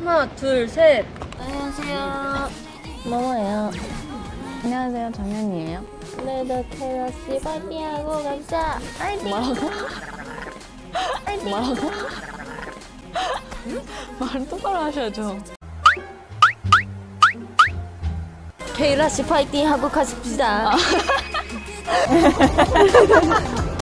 하나, 둘, 셋. 안녕하세요. 고마워요. 안녕하세요. 정연이에요. 오늘도 테러씨 파이팅하고 가자. 파이팅! 뭐라고? 파이팅! 뭐라고? 말 똑바로 하셔야죠. 케이라씨 파이팅 하고 가십시다.